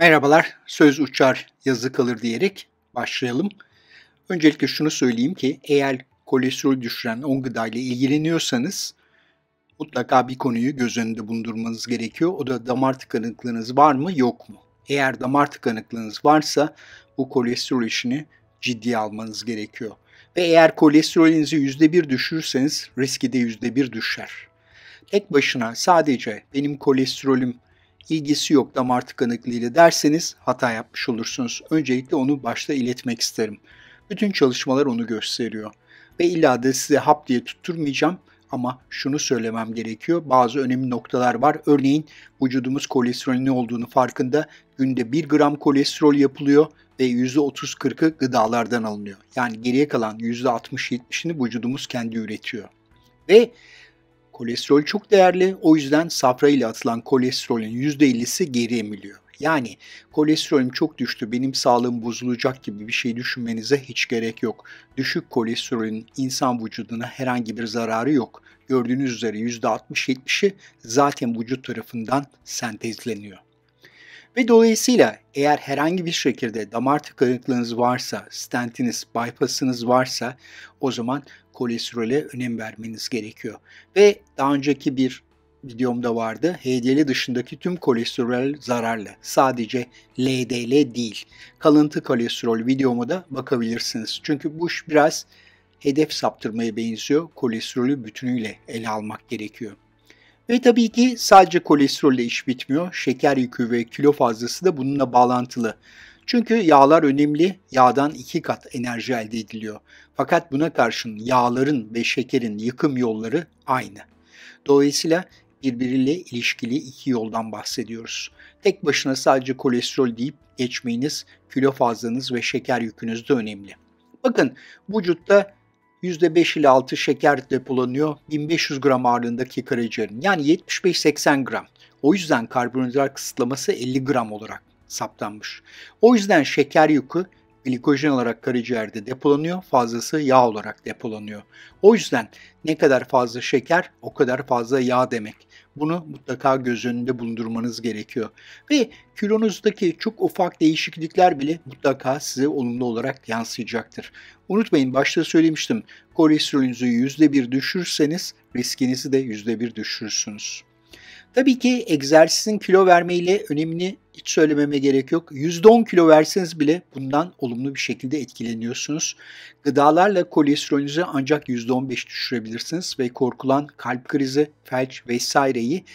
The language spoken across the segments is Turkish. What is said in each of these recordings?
Merhabalar, söz uçar, yazı kalır diyerek başlayalım. Öncelikle şunu söyleyeyim ki eğer kolesterol düşüren 10 gıdayla ilgileniyorsanız mutlaka bir konuyu göz önünde bulundurmanız gerekiyor. O da damar tıkanıklığınız var mı, yok mu? Eğer damar tıkanıklığınız varsa bu kolesterol işini ciddiye almanız gerekiyor. Ve eğer kolesterolünüzü %1 düşürürseniz riski de %1 düşer. Tek başına sadece benim kolesterolüm ilgisi yok damar tıkanıklığıyla derseniz hata yapmış olursunuz. Öncelikle onu başta iletmek isterim. Bütün çalışmalar onu gösteriyor. Ve illa da size hap diye tutturmayacağım ama şunu söylemem gerekiyor. Bazı önemli noktalar var. Örneğin vücudumuz kolesterolün ne olduğunu farkında. Günde 1 gram kolesterol yapılıyor ve %30-40'ı gıdalardan alınıyor. Yani geriye kalan %60-70'ini vücudumuz kendi üretiyor. Ve kolesterol çok değerli. O yüzden safra ile atılan kolesterolün %50'si geri emiliyor. Yani kolesterolüm çok düştü, benim sağlığım bozulacak gibi bir şey düşünmenize hiç gerek yok. Düşük kolesterolün insan vücuduna herhangi bir zararı yok. Gördüğünüz üzere %60-70'i zaten vücut tarafından sentezleniyor. Ve dolayısıyla eğer herhangi bir şekilde damar tıkanıklığınız varsa, stentiniz, bypassınız varsa o zaman kolesterole önem vermeniz gerekiyor. Ve daha önceki bir videomda vardı. HDL dışındaki tüm kolesterol zararlı. Sadece LDL değil. Kalıntı kolesterol videoma da bakabilirsiniz. Çünkü bu iş biraz hedef saptırmaya benziyor. Kolesterolü bütünüyle ele almak gerekiyor. Ve tabii ki sadece kolesterolle iş bitmiyor. Şeker yükü ve kilo fazlası da bununla bağlantılı. Çünkü yağlar önemli, yağdan 2 kat enerji elde ediliyor. Fakat buna karşın yağların ve şekerin yıkım yolları aynı. Dolayısıyla birbiriyle ilişkili iki yoldan bahsediyoruz. Tek başına sadece kolesterol deyip geçmeyiniz, kilo fazlanız ve şeker yükünüz de önemli. Bakın vücutta %5 ile 6 şeker depolanıyor 1500 gram ağırlığındaki karaciğerin. Yani 75-80 gram. O yüzden karbonhidrat kısıtlaması 50 gram olarak saptanmış. O yüzden şeker yükü glikojen olarak karaciğerde depolanıyor, fazlası yağ olarak depolanıyor. O yüzden ne kadar fazla şeker o kadar fazla yağ demek. Bunu mutlaka göz önünde bulundurmanız gerekiyor. Ve kilonuzdaki çok ufak değişiklikler bile mutlaka size olumlu olarak yansıyacaktır. Unutmayın başta söylemiştim. Kolesterolünüzü %1 düşürürseniz riskinizi de %1 düşürürsünüz. Tabii ki egzersizin kilo vermeyle önemini hiç söylememe gerek yok. %10 kilo verseniz bile bundan olumlu bir şekilde etkileniyorsunuz. Gıdalarla kolesterolünüzü ancak %15 düşürebilirsiniz ve korkulan kalp krizi, felç vesaireyi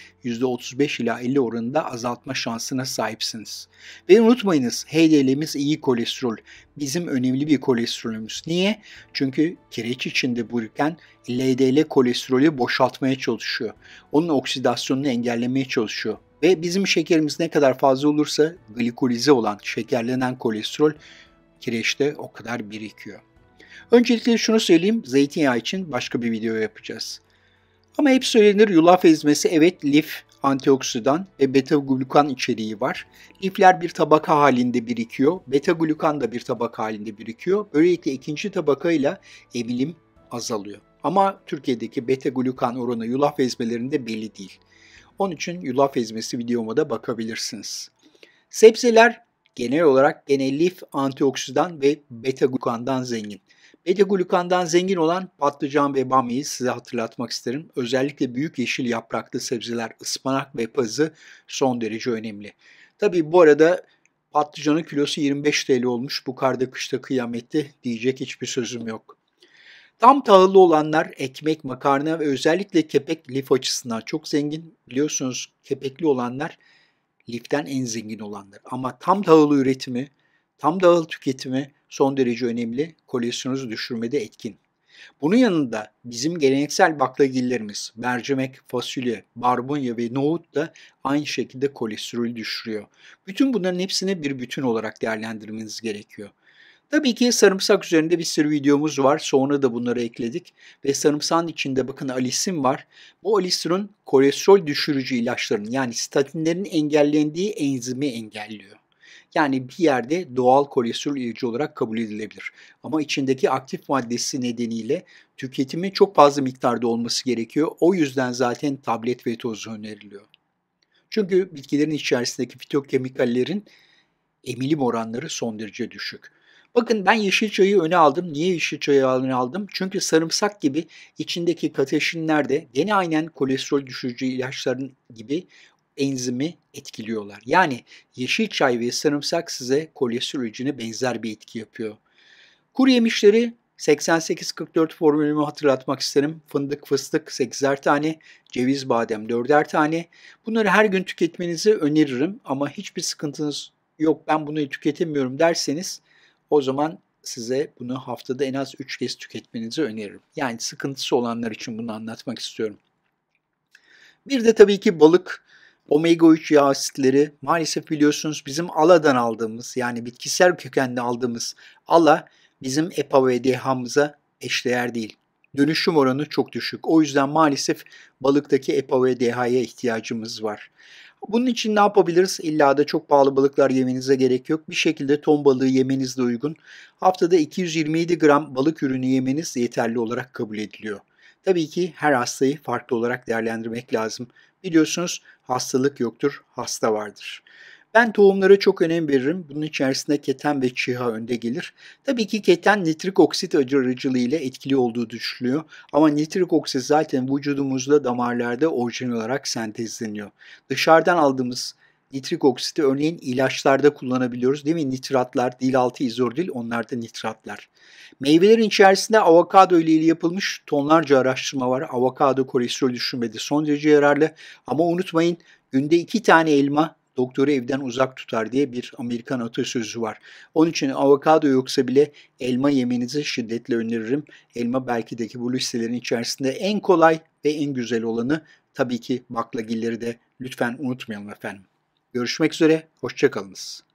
%35 ila 50 oranında azaltma şansına sahipsiniz. Ve unutmayınız HDL'miz iyi kolesterol. Bizim önemli bir kolesterolümüz. Niye? Çünkü kireç içinde biriken LDL kolesterolü boşaltmaya çalışıyor. Onun oksidasyonunu engellemeye çalışıyor. Ve bizim şekerimiz ne kadar fazla olursa glikolize olan şekerlenen kolesterol kireçte o kadar birikiyor. Öncelikle şunu söyleyeyim, zeytinyağı için başka bir video yapacağız. Ama hep söylenir yulaf ezmesi evet lif, antioksidan ve beta glukan içeriği var. Lifler bir tabaka halinde birikiyor, beta glukan da bir tabaka halinde birikiyor. Böylelikle ikinci tabakayla emilim azalıyor. Ama Türkiye'deki beta glukan oranı yulaf ezmelerinde belli değil. Onun için yulaf ezmesi videoma da bakabilirsiniz. Sebzeler genel olarak gene lif, antioksidan ve beta glukandan zengin. Beta glukandan zengin olan patlıcan ve bamyayı size hatırlatmak isterim. Özellikle büyük yeşil yapraklı sebzeler ıspanak ve pazı son derece önemli. Tabii bu arada patlıcanın kilosu 25 TL olmuş. Bu karda kışta kıyamette diyecek hiçbir sözüm yok. Tam tahıllı olanlar ekmek, makarna ve özellikle kepek lif açısından çok zengin. Biliyorsunuz kepekli olanlar liften en zengin olanlar. Ama tam tahıl üretimi, tam tahıl tüketimi son derece önemli. Kolesterolünüzü düşürmede etkin. Bunun yanında bizim geleneksel baklagillerimiz mercimek, fasulye, barbunya ve nohut da aynı şekilde kolesterolü düşürüyor. Bütün bunların hepsini bir bütün olarak değerlendirmeniz gerekiyor. Tabii ki sarımsak üzerinde bir sürü videomuz var. Sonra da bunları ekledik. Ve sarımsağın içinde bakın alisin var. Bu alisin kolesterol düşürücü ilaçların yani statinlerin engellendiği enzimi engelliyor. Yani bir yerde doğal kolesterol ilacı olarak kabul edilebilir. Ama içindeki aktif maddesi nedeniyle tüketimi çok fazla miktarda olması gerekiyor. O yüzden zaten tablet ve tozu öneriliyor. Çünkü bitkilerin içerisindeki fitokemikallerin Emilim oranları son derece düşük. Bakın ben yeşil çayı öne aldım. Niye yeşil çayı öne aldım? Çünkü sarımsak gibi içindeki kateşinler de gene aynen kolesterol düşürücü ilaçların gibi enzimi etkiliyorlar. Yani yeşil çay ve sarımsak size kolesterolüne benzer bir etki yapıyor. Kuru yemişleri 88-44 formülümü hatırlatmak isterim. Fındık, fıstık 8'er tane, ceviz, badem 4'er tane. Bunları her gün tüketmenizi öneririm ama hiçbir sıkıntınız yok ben bunu tüketemiyorum derseniz o zaman size bunu haftada en az 3 kez tüketmenizi öneririm. Yani sıkıntısı olanlar için bunu anlatmak istiyorum. Bir de tabii ki balık, omega 3 yağ asitleri maalesef biliyorsunuz bizim ALA'dan aldığımız yani bitkisel kökenli aldığımız ALA bizim EPA ve DHA'mıza eşdeğer değil. Dönüşüm oranı çok düşük. O yüzden maalesef balıktaki EPA ve DHA'ya ihtiyacımız var. Bunun için ne yapabiliriz? İlla da çok pahalı balıklar yemenize gerek yok. Bir şekilde ton balığı yemeniz de uygun. Haftada 227 gram balık ürünü yemeniz yeterli olarak kabul ediliyor. Tabii ki her hastayı farklı olarak değerlendirmek lazım. Biliyorsunuz hastalık yoktur, hasta vardır. Ben tohumlara çok önem veririm. Bunun içerisinde keten ve çiha önde gelir. Tabii ki keten nitrik oksit aracılığıyla etkili olduğu düşünülüyor. Ama nitrik oksit zaten vücudumuzda damarlarda orijinal olarak sentezleniyor. Dışarıdan aldığımız nitrik oksiti örneğin ilaçlarda kullanabiliyoruz değil mi? Nitratlar, dil altı izordil onlar da nitratlar. Meyvelerin içerisinde avokado ile ilgili yapılmış tonlarca araştırma var. Avokado kolesterol düşürmede son derece yararlı. Ama unutmayın günde 2 tane elma doktoru evden uzak tutar diye bir Amerikan atasözü var. Onun için avokado yoksa bile elma yemenizi şiddetle öneririm. Elma belki de ki bu listelerin içerisinde en kolay ve en güzel olanı. Tabii ki baklagilleri de lütfen unutmayalım efendim. Görüşmek üzere, hoşça kalınız.